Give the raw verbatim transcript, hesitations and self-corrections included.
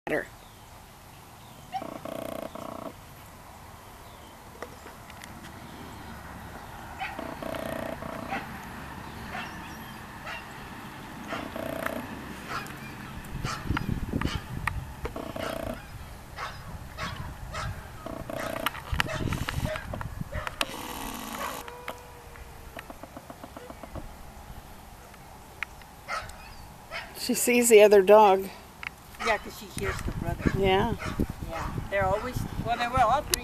Her. She sees the other dog. Yeah, because she hears the brother. Yeah. Yeah. They're always, well, they were all three.